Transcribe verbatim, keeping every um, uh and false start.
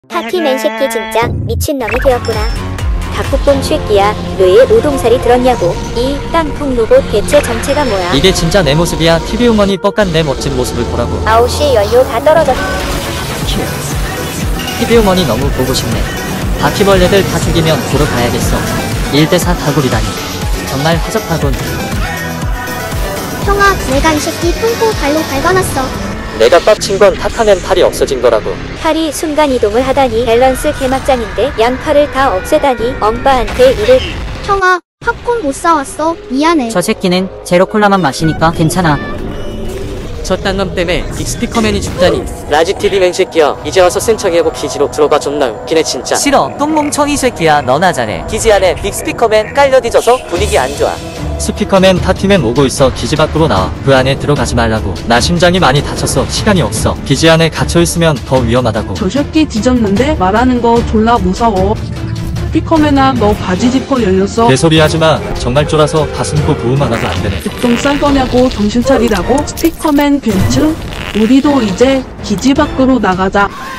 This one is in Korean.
타키맨 새끼 진짜 미친놈이 되었구나. 닭국뽕 쉐끼야, 뇌에 오동살이 들었냐고. 이 깡통 로봇 대체 정체가 뭐야? 이게 진짜 내 모습이야. 티비 우먼이 뻑간 내 멋진 모습을 보라고. 아우씨 연료 다 떨어졌. 티비 우먼이 너무 보고 싶네. 바퀴벌레들 다 죽이면 보러 가야겠어. 일 대 사 다구리다니 정말 허접하군. 형아, 내가 이 새끼 똥꼬 발로 밟아놨어. 내가 빡친 건 탓하면 팔이 없어진 거라고. 팔이 순간이동을 하다니 밸런스 개막장인데 양팔을 다 없애다니 엄빠한테 이래. 형아, 팝콘 못 사왔어. 미안해. 저 새끼는 제로 콜라만 마시니까 괜찮아. 저 딴 놈 때문에 빅스피커맨이 죽다니. 라지 티비맨 새끼야, 이제 와서 센 척이하고 기지로 들어가. 존나 웃기네 진짜. 싫어, 똥멍청이 새끼야. 너나 잘해. 기지 안에 빅스피커맨 깔려 뒤져서 분위기 안 좋아. 스피커맨 타티맨 오고 있어. 기지 밖으로 나와. 그 안에 들어가지 말라고. 나 심장이 많이 다쳐서 시간이 없어. 기지 안에 갇혀있으면 더 위험하다고. 저 새끼 뒤졌는데 말하는 거 졸라 무서워. 스피커맨아, 너 바지 지퍼 열렸어? 개소리 하지마. 정말 쫄아서 가슴코 부음 하나도 안 되네. 똥 쌀 거냐고. 정신 차리라고. 스피커맨 괜찮? 우리도 이제 기지 밖으로 나가자.